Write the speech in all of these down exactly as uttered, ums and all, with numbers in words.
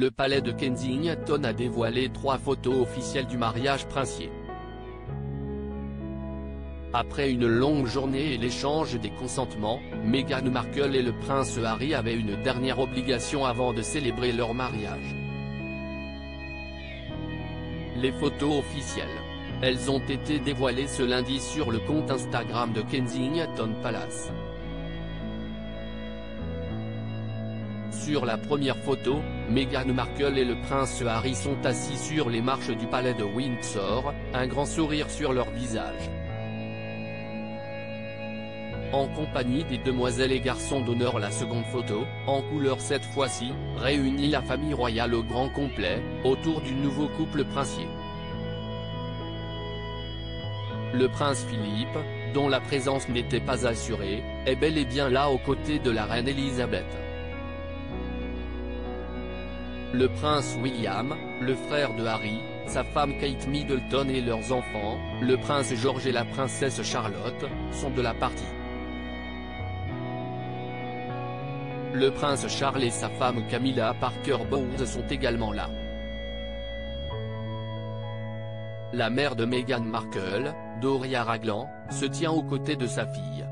le palais de Kensington a dévoilé trois photos officielles du mariage princier. Après une longue journée et l'échange des consentements, Meghan Markle et le prince Harry avaient une dernière obligation avant de célébrer leur mariage. Les photos officielles. Elles ont été dévoilées ce lundi sur le compte Instagram de Kensington Palace. Sur la première photo, Meghan Markle et le prince Harry sont assis sur les marches du palais de Windsor, un grand sourire sur leur visage. En compagnie des demoiselles et garçons d'honneur. La seconde photo, en couleur cette fois-ci, réunit la famille royale au grand complet, autour du nouveau couple princier. Le prince Philippe, dont la présence n'était pas assurée, est bel et bien là aux côtés de la reine Elisabeth. Le prince William, le frère de Harry, sa femme Kate Middleton et leurs enfants, le prince George et la princesse Charlotte, sont de la partie. Le prince Charles et sa femme Camilla Parker Bowles sont également là. La mère de Meghan Markle, Doria Ragland, se tient aux côtés de sa fille.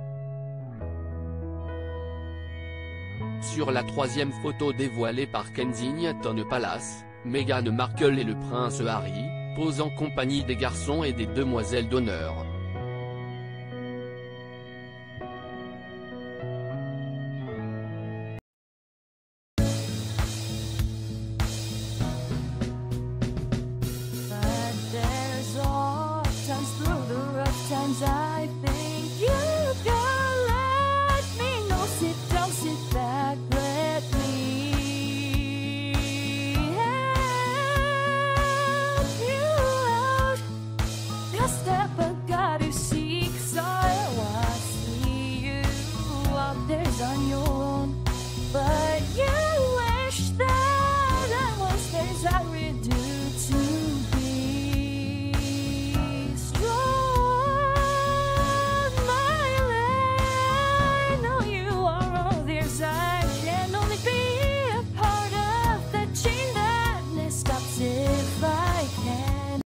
Sur la troisième photo dévoilée par Kensington Palace, Meghan Markle et le prince Harry posent en compagnie des garçons et des demoiselles d'honneur.